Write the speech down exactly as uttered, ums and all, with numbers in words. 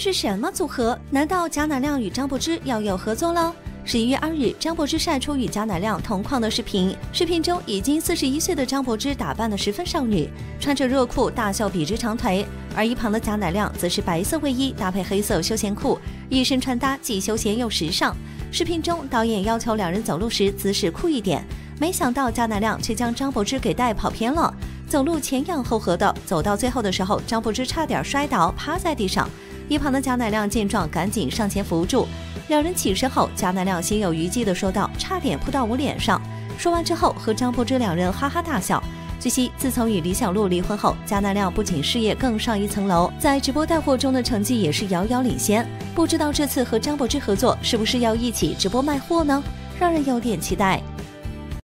是什么组合？难道贾乃亮与张柏芝要有合作了？十一月二日，张柏芝晒出与贾乃亮同框的视频。视频中，已经四十一岁的张柏芝打扮得十分少女，穿着热裤，大秀笔直长腿；而一旁的贾乃亮则是白色卫衣搭配黑色休闲裤，一身穿搭既休闲又时尚。视频中，导演要求两人走路时姿势酷一点，没想到贾乃亮却将张柏芝给带跑偏了，走路前仰后合的，走到最后的时候，张柏芝差点摔倒，趴在地上。一旁的贾乃亮见状，赶紧上前扶住。两人起身后，贾乃亮心有余悸地说道：“差点扑到我脸上。”说完之后，和张柏芝两人哈哈大笑。据悉，自从与李小璐离婚后，贾乃亮不仅事业更上一层楼，在直播带货中的成绩也是遥遥领先。不知道这次和张柏芝合作，是不是要一起直播卖货呢？让人有点期待。